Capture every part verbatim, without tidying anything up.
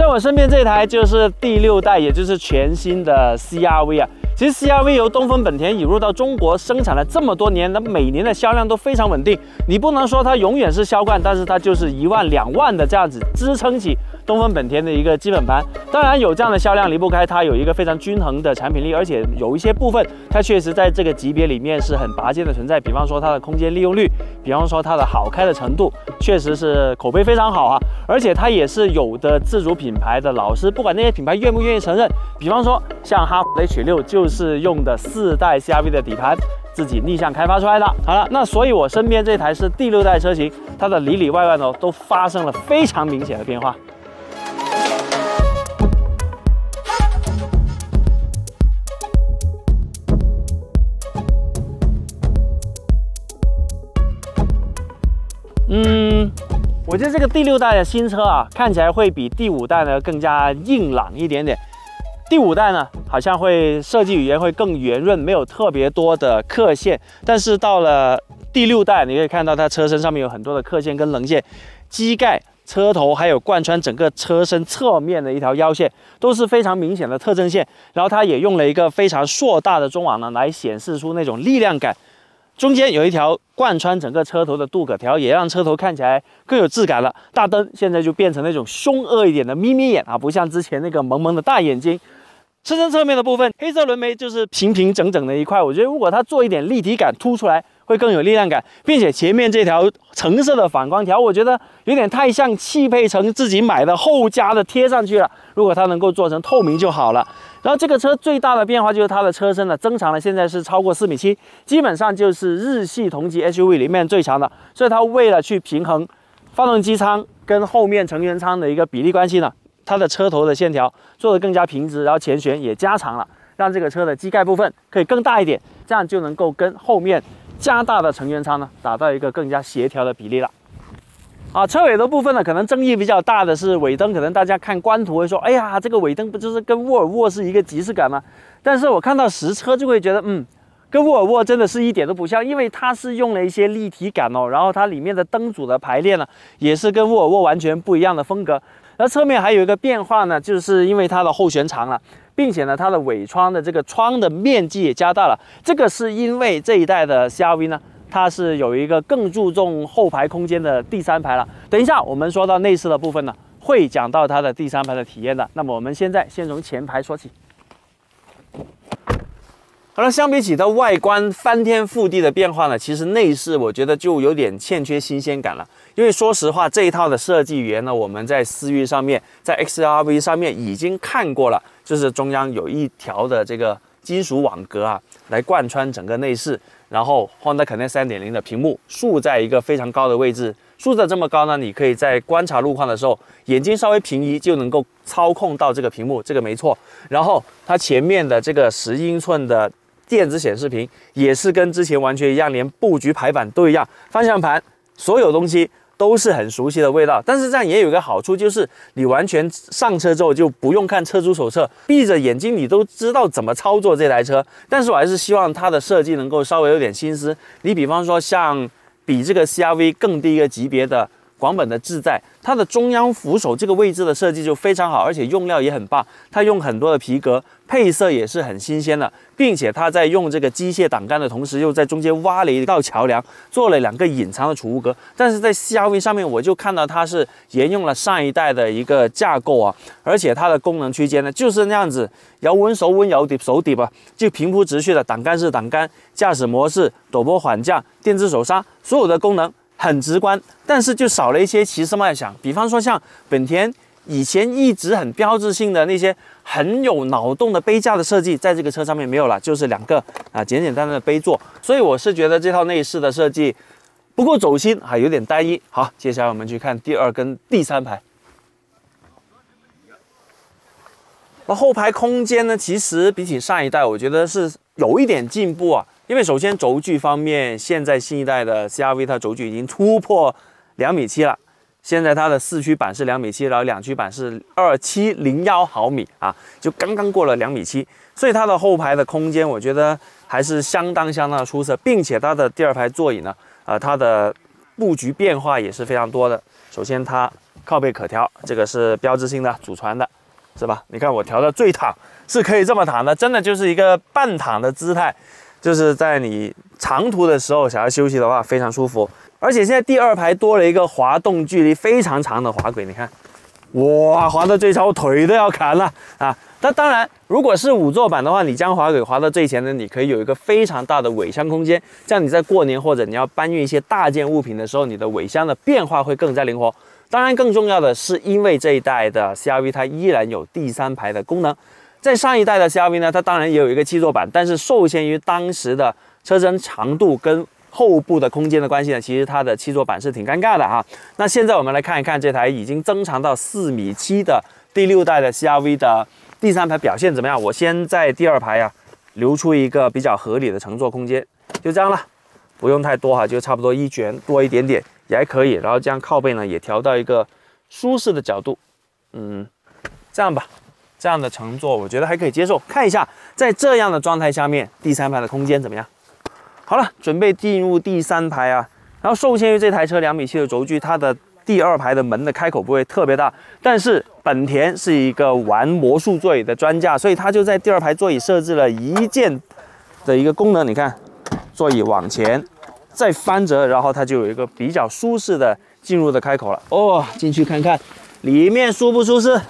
在我身边这台就是第六代，也就是全新的 C R V 啊。其实 C R V 由东风本田引入到中国，生产了这么多年，那每年的销量都非常稳定。你不能说它永远是销冠，但是它就是一万、两万的这样子支撑起东风本田的一个基本盘。当然有这样的销量离不开它有一个非常均衡的产品力，而且有一些部分它确实在这个级别里面是很拔尖的存在。比方说它的空间利用率，比方说它的好开的程度，确实是口碑非常好啊。而且它也是有的自主品牌的老师，不管那些品牌愿不愿意承认，比方说像哈弗 H 六就是用的四代 C R V 的底盘。自己逆向开发出来的。好了，那所以我身边这台是第六代车型，它的里里外外呢都发生了非常明显的变化。嗯，我觉得这个第六代的新车啊，看起来会比第五代呢更加硬朗一点点。第五代呢，好像会设计语言会更圆润，没有特别多的刻线。但是到了第六代，你可以看到它车身上面有很多的刻线跟棱线，机盖、车头还有贯穿整个车身侧面的一条腰线，都是非常明显的特征线。然后它也用了一个非常硕大的中网呢，来显示出那种力量感。中间有一条贯穿整个车头的镀铬条，也让车头看起来更有质感了。大灯现在就变成那种凶恶一点的眯眯眼啊，不像之前那个萌萌的大眼睛。车身侧面的部分，黑色轮眉就是平平整整的一块，我觉得如果它做一点立体感凸出来，会更有力量感，并且前面这条橙色的反光条，我觉得有点太像汽配城自己买的后加的贴上去了。如果它能够做成透明就好了。然后这个车最大的变化就是它的车身呢增长了，现在是超过四米七，基本上就是日系同级 S U V 里面最长的。所以它为了去平衡发动机舱跟后面成员舱的一个比例关系呢，它的车头的线条做得更加平直，然后前悬也加长了，让这个车的机盖部分可以更大一点，这样就能够跟后面加大的成员舱呢达到一个更加协调的比例了。啊，车尾的部分呢，可能争议比较大的是尾灯，可能大家看官图会说，哎呀，这个尾灯不就是跟沃尔沃是一个即视感吗？但是我看到实车就会觉得，嗯，跟沃尔沃真的是一点都不像，因为它是用了一些立体感哦，然后它里面的灯组的排列呢，也是跟沃尔沃完全不一样的风格。而侧面还有一个变化呢，就是因为它的后悬长了，并且呢，它的尾窗的这个窗的面积也加大了。这个是因为这一代的 C R V 呢，它是有一个更注重后排空间的第三排了。等一下我们说到内饰的部分呢，会讲到它的第三排的体验的。那么我们现在先从前排说起。好了，相比起它外观翻天覆地的变化呢，其实内饰我觉得就有点欠缺新鲜感了。因为说实话，这一套的设计语言呢，我们在思域上面，在 X R V 上面已经看过了，就是中央有一条的这个金属网格啊，来贯穿整个内饰，然后 Honda Connect 三点零 的屏幕竖在一个非常高的位置，竖得这么高呢，你可以在观察路况的时候，眼睛稍微平移就能够操控到这个屏幕，这个没错。然后它前面的这个十英寸的电子显示屏也是跟之前完全一样，连布局排版都一样，方向盘所有东西都是很熟悉的味道。但是这样也有一个好处，就是你完全上车之后就不用看车主手册，闭着眼睛你都知道怎么操作这台车。但是我还是希望它的设计能够稍微有点心思。你比方说像比这个 C R V 更低一个级别的广本的自在，它的中央扶手这个位置的设计就非常好，而且用料也很棒。它用很多的皮革，配色也是很新鲜的，并且它在用这个机械挡杆的同时，又在中间挖了一道桥梁，做了两个隐藏的储物格。但是在 C R V 上面，我就看到它是沿用了上一代的一个架构啊，而且它的功能区间呢就是那样子，摇稳手稳，摇底手底吧，就平铺直叙的，挡杆是挡杆，驾驶模式、陡坡缓降、电子手刹，所有的功能很直观，但是就少了一些奇思妙想。比方说像本田以前一直很标志性的那些很有脑洞的杯架的设计，在这个车上面没有了，就是两个啊简简单单的杯座。所以我是觉得这套内饰的设计不够走心，还有点单一。好，接下来我们去看第二跟第三排。那后排空间呢，其实比起上一代，我觉得是有一点进步啊。因为首先轴距方面，现在新一代的 C R V 它轴距已经突破两米七了。现在它的四驱版是两米七，然后两驱版是二七零一毫米啊，就刚刚过了两米七，所以它的后排的空间我觉得还是相当相当的出色，并且它的第二排座椅呢，呃，它的布局变化也是非常多的。首先它靠背可调，这个是标志性的祖传的，是吧？你看我调到最躺，是可以这么躺的，真的就是一个半躺的姿态，就是在你长途的时候想要休息的话，非常舒服。而且现在第二排多了一个滑动距离非常长的滑轨，你看，哇，滑到最长，我腿都要砍了啊！那当然，如果是五座版的话，你将滑轨滑到最前呢，你可以有一个非常大的尾箱空间，这样你在过年或者你要搬运一些大件物品的时候，你的尾箱的变化会更加灵活。当然，更重要的是，因为这一代的 C R V 它依然有第三排的功能。在上一代的 C R V 呢，它当然也有一个七座版，但是受限于当时的车身长度跟后部的空间的关系呢，其实它的七座版是挺尴尬的哈。那现在我们来看一看这台已经增长到四米七的第六代的 C R V 的第三排表现怎么样？我先在第二排啊留出一个比较合理的乘坐空间，就这样了，不用太多哈，就差不多一卷多一点点也还可以。然后这样靠背呢也调到一个舒适的角度，嗯，这样吧，这样的乘坐我觉得还可以接受。看一下在这样的状态下面，第三排的空间怎么样？好了，准备进入第三排啊。然后受限于这台车两米七的轴距，它的第二排的门的开口不会特别大，但是本田是一个玩魔术座椅的专家，所以它就在第二排座椅设置了一键的一个功能。你看，座椅往前再翻折，然后它就有一个比较舒适的进入的开口了。哦，进去看看里面舒不舒适？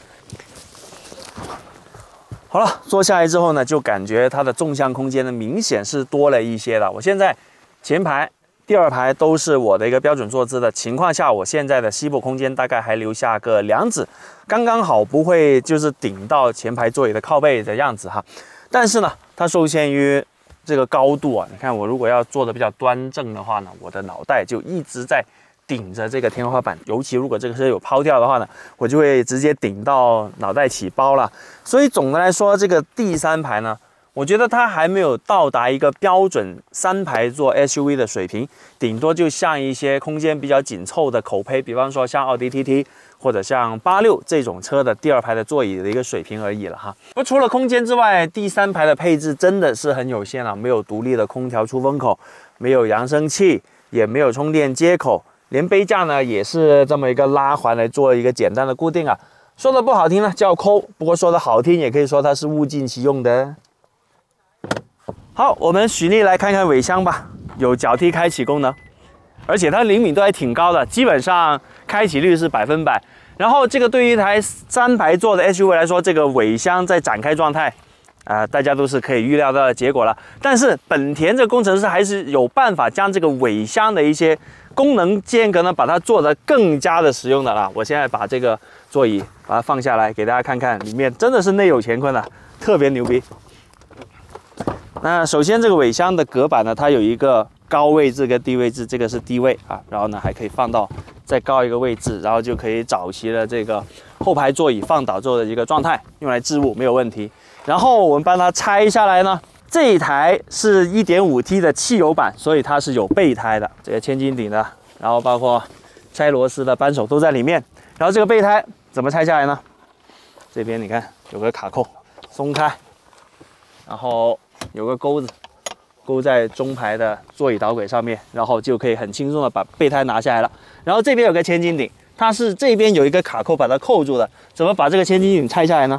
好了，坐下来之后呢，就感觉它的纵向空间呢明显是多了一些的。我现在前排、第二排都是我的一个标准坐姿的情况下，我现在的膝部空间大概还留下个两指，刚刚好不会就是顶到前排座椅的靠背的样子哈。但是呢，它受限于这个高度啊，你看我如果要坐的比较端正的话呢，我的脑袋就一直在顶着这个天花板，尤其如果这个车有抛跳的话呢，我就会直接顶到脑袋起包了。所以总的来说，这个第三排呢，我觉得它还没有到达一个标准三排座 S U V 的水平，顶多就像一些空间比较紧凑的口碑，比方说像奥迪 T T 或者像八六这种车的第二排的座椅的一个水平而已了哈。不过除了空间之外，第三排的配置真的是很有限啊，没有独立的空调出风口，没有扬声器，也没有充电接口。连杯架呢也是这么一个拉环来做一个简单的固定啊，说的不好听呢叫抠，不过说的好听也可以说它是物尽其用的。好，我们举例来看看尾箱吧，有脚踢开启功能，而且它灵敏度还挺高的，基本上开启率是百分百。然后这个对于一台三排座的 S U V 来说，这个尾箱在展开状态。啊、呃，大家都是可以预料到的结果了。但是本田这个工程师还是有办法将这个尾箱的一些功能间隔呢，把它做得更加的实用的啦。我现在把这个座椅把它放下来，给大家看看，里面真的是内有乾坤啊，特别牛逼。那首先这个尾箱的隔板呢，它有一个高位置跟低位置，这个是低位啊，然后呢还可以放到再高一个位置，然后就可以找齐了这个后排座椅放倒之后的一个状态，用来置物没有问题。然后我们帮它拆下来呢，这一台是 一点五 T 的汽油版，所以它是有备胎的，这个千斤顶的，然后包括拆螺丝的扳手都在里面。然后这个备胎怎么拆下来呢？这边你看有个卡扣，松开，然后有个钩子勾在中排的座椅导轨上面，然后就可以很轻松的把备胎拿下来了。然后这边有个千斤顶，它是这边有一个卡扣把它扣住的，怎么把这个千斤顶拆下来呢？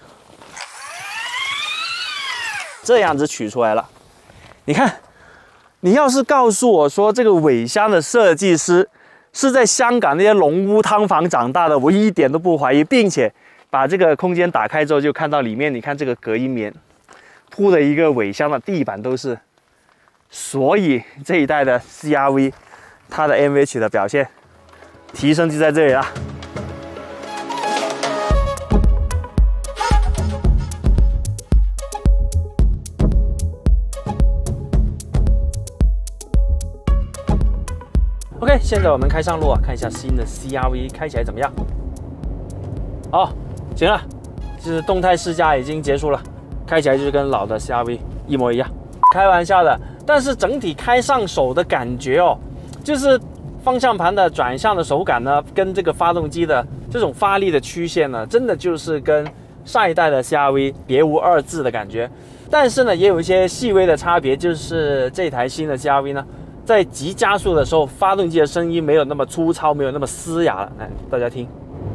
这样子取出来了。你看，你要是告诉我说这个尾箱的设计师是在香港那些龙屋汤房长大的，我一点都不怀疑，并且把这个空间打开之后，就看到里面，你看这个隔音棉铺的一个尾箱的地板都是，所以这一代的 C R V 它的 M V H 的表现提升就在这里了。OK， 现在我们开上路啊，看一下新的 C R V 开起来怎么样。好，行了，就是动态试驾已经结束了，开起来就是跟老的 C R V 一模一样。开玩笑的，但是整体开上手的感觉哦，就是方向盘的转向的手感呢，跟这个发动机的这种发力的曲线呢，真的就是跟上一代的 C R V 别无二致的感觉。但是呢，也有一些细微的差别，就是这台新的 C R V 呢。 在急加速的时候，发动机的声音没有那么粗糙，没有那么嘶哑了。来，大家听。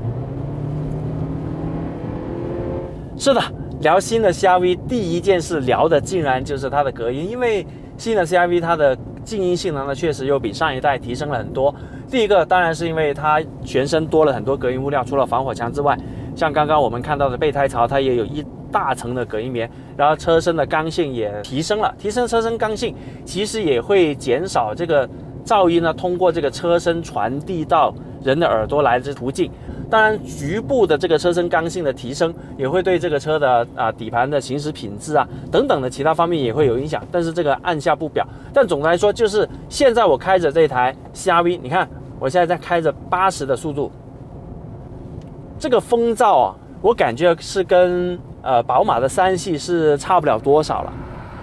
是的，聊新的 C R-V， 第一件事聊的竟然就是它的隔音，因为新的 C R-V 它的静音性能呢，确实又比上一代提升了很多。第一个当然是因为它全身多了很多隔音物料，除了防火墙之外，像刚刚我们看到的备胎槽，它也有一大层的隔音棉，然后车身的刚性也提升了，提升车身刚性，其实也会减少这个噪音呢通过这个车身传递到人的耳朵来的途径。当然，局部的这个车身刚性的提升，也会对这个车的啊、呃、底盘的行驶品质啊等等的其他方面也会有影响，但是这个按下不表。但总的来说，就是现在我开着这台 C R-V， 你看我现在在开着八十的速度，这个风噪啊，我感觉是跟呃宝马的三系是差不了多少了。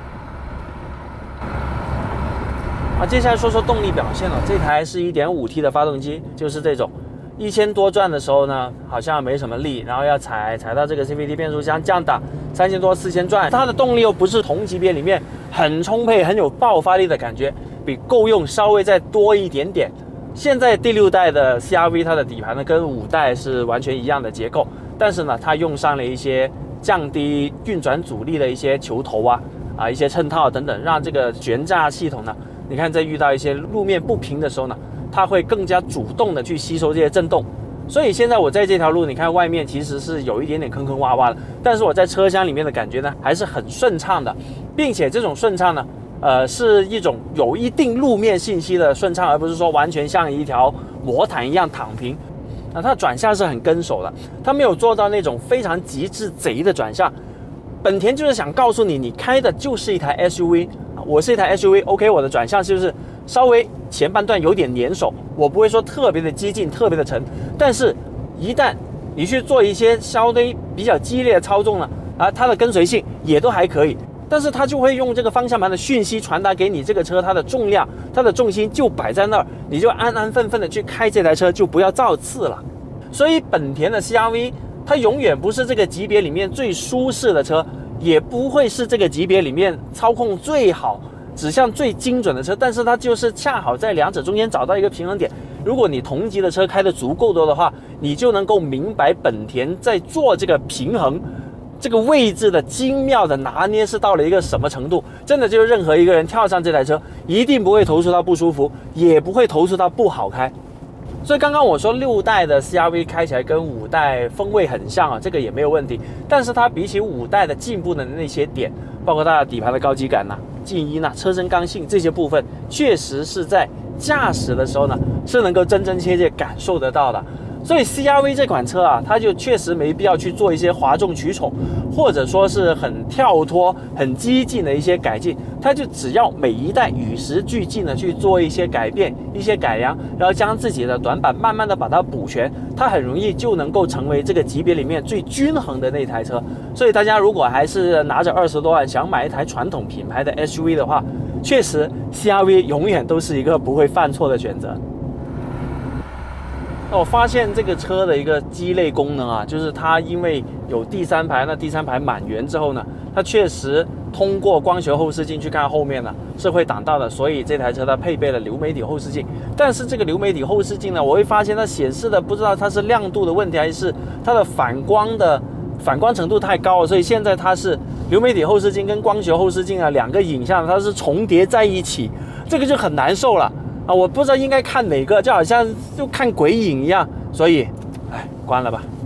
啊，接下来说说动力表现了，这台是 一点五 T 的发动机，就是这种。一千多转的时候呢，好像没什么力，然后要踩踩到这个 C V T 变速箱降档，三千多四千转，它的动力又不是同级别里面很充沛、很有爆发力的感觉，比够用稍微再多一点点。现在第六代的 C R-V 它的底盘呢跟五代是完全一样的结构，但是呢它用上了一些降低运转阻力的一些球头啊啊一些衬套等等，让这个悬架系统呢，你看在遇到一些路面不平的时候呢，它会更加主动的去吸收这些震动，所以现在我在这条路，你看外面其实是有一点点坑坑洼洼的，但是我在车厢里面的感觉呢，还是很顺畅的，并且这种顺畅呢，呃，是一种有一定路面信息的顺畅，而不是说完全像一条魔毯一样躺平。那它转向是很跟手的，它没有做到那种非常极致贼的转向。本田就是想告诉你，你开的就是一台 S U V， 我是一台 S U V，OK， 我的转向就是稍微前半段有点粘手，我不会说特别的激进、特别的沉，但是一旦你去做一些稍微比较激烈的操纵呢，啊，它的跟随性也都还可以，但是它就会用这个方向盘的讯息传达给你这个车，它的重量、它的重心就摆在那儿，你就安安分分的去开这台车，就不要造次了。所以本田的 C R-V 它永远不是这个级别里面最舒适的车，也不会是这个级别里面操控最好、指向最精准的车，但是它就是恰好在两者中间找到一个平衡点。如果你同级的车开的足够多的话，你就能够明白本田在做这个平衡、这个位置的精妙的拿捏是到了一个什么程度。真的就是任何一个人跳上这台车，一定不会投诉到不舒服，也不会投诉到不好开。所以刚刚我说六代的 C R-V 开起来跟五代风味很像啊，这个也没有问题。但是它比起五代的进步的那些点，包括它的底盘的高级感呐、啊、静音呐、车身刚性这些部分，确实是在驾驶的时候呢是能够真真切切感受得到的。所以 C R-V 这款车啊，它就确实没必要去做一些哗众取宠，或者说是很跳脱、很激进的一些改进。它就只要每一代与时俱进的去做一些改变、一些改良，然后将自己的短板慢慢的把它补全，它很容易就能够成为这个级别里面最均衡的那台车。所以大家如果还是拿着二十多万想买一台传统品牌的 S U V 的话，确实 C R-V 永远都是一个不会犯错的选择。那我发现这个车的一个鸡肋功能啊，就是它因为有第三排，那第三排满员之后呢，它确实通过光学后视镜去看后面呢是会挡到的，所以这台车它配备了流媒体后视镜。但是这个流媒体后视镜呢，我会发现它显示的不知道它是亮度的问题，还是它的反光的反光程度太高了，所以现在它是流媒体后视镜跟光学后视镜啊两个影像它是重叠在一起，这个就很难受了。啊，我不知道应该看哪个，就好像就看鬼影一样，所以，哎，关了吧。